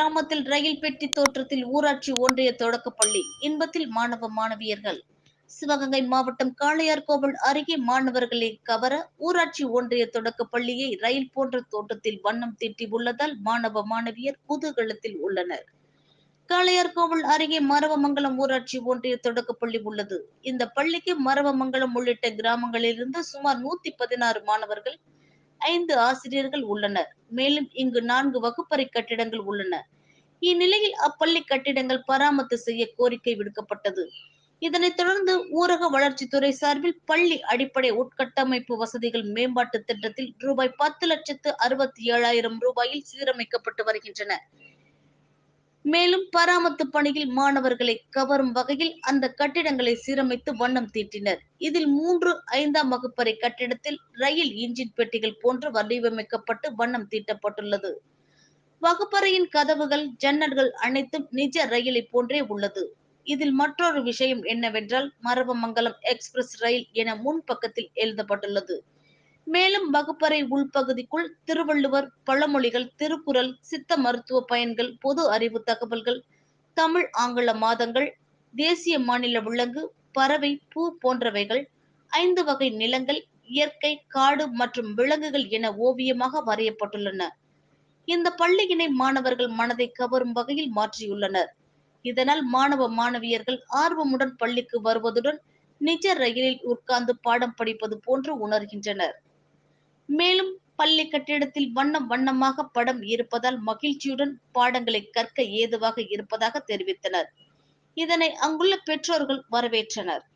கிராமத்தில் ரயில் பெட்டி தோற்றத்தில் ஊராட்சி ஒன்றிய தொடக்கப்பள்ளி இன்பத்தில் மாணவ மாணவியர்கள். சிவகங்கை மாவட்டம் காளையார்கோவில் அருகே மாணவர்களை கவர ஊராட்சி ஒன்றிய தொடக்கப்பள்ளியை ரயில் போன்ற தோட்டத்தில் வண்ணம் தீட்டி உள்ளதால் மாணவ மாணவியர் குதூகலத்தில் உள்ளனர். காளையார்கோவில் அருகே மரவமங்கலம் ஊராட்சி ஒன்றிய தொடக்கப்பள்ளி உள்ளது. இந்த பள்ளிக்கு மரவமங்கலம் உள்ளிட்ட கிராமங்களிலிருந்து சுமார் 116 மாணவர்கள், 5 ஆசிரியர்கள் உள்ளனர். மேலும் இங்கு 4 வகுப்பறை கட்டிடங்கள் உள்ளன. இந்நிலையில் அப்பள்ளி கட்டிடங்கள் பராமரிப்பு செய்ய கோரிக்கை விடுக்கப்பட்டது. இதனைத் தொடர்ந்து ஊரக வளர்ச்சித்துறை சார்பில் பள்ளி அடிப்படை உட்கட்டமைப்பு வசதிகள் மேம்பாட்டு திட்டத்தில் ரூபாய் 10,67,000 ரூபாயில் சீரமைக்கப்பட்டு வருகின்றன. மேலும் பராமரிப்பு பணியில் மாணவர்களை கவரும் வகையில் அந்த கட்டிடங்களை சீரமைத்து வண்ணம் தீட்டினர். இதில் 3, 5ஆம் வகுப்பறை கட்டிடத்தில் ரயில் இன்ஜின் பெட்டிகள் போன்று வடிவமைக்கப்பட்டு வண்ணம் தீட்டப்பட்டுள்ளது. வகுப்பறையின் கதவுகள், ஜன்னல்கள் அனைத்தும் நிஜ ரயிலை போன்றே உள்ளது. இதில் மற்றொரு விஷயம் என்னவென்றால், மரவமங்கலம் எக்ஸ்பிரஸ் ரயில் என முன்பக்கத்தில் எழுதப்பட்டுள்ளது. மேலும் வகுப்பறை உள்பகுதிக்குள் திருவள்ளுவர், பழமொழிகள், திருக்குறள், சித்த மருத்துவ பயன்கள், பொது அறிவு தகவல்கள், தமிழ், ஆங்கில மாதங்கள், தேசிய மாநில விலங்கு, பறவை, பூ போன்றவைகள், 5 வகை நிலங்கள், இயற்கை, காடு மற்றும் விலங்குகள் என ஓவியமாக வரையப்பட்டுள்ளன. இந்த பள்ளியினை மாணவர்கள் மனதை கவரும் வகையில் மாற்றியுள்ளனர். இதனால் மாணவ மாணவியர்கள் ஆர்வமுடன் பள்ளிக்கு வருவதுடன் நிஜ ரயிலில் உட்கார்ந்து பாடம் படிப்பது போன்று உணர்கின்றனர். மேலும் பள்ளி கட்டிடத்தில் வண்ணம் வண்ணமாக படம் இருப்பதால் மகிழ்ச்சியுடன் பாடங்களை கற்க ஏதுவாக இருப்பதாக தெரிவித்தனர். இதனை அங்குள்ள பெற்றோர்கள் வரவேற்றனர்.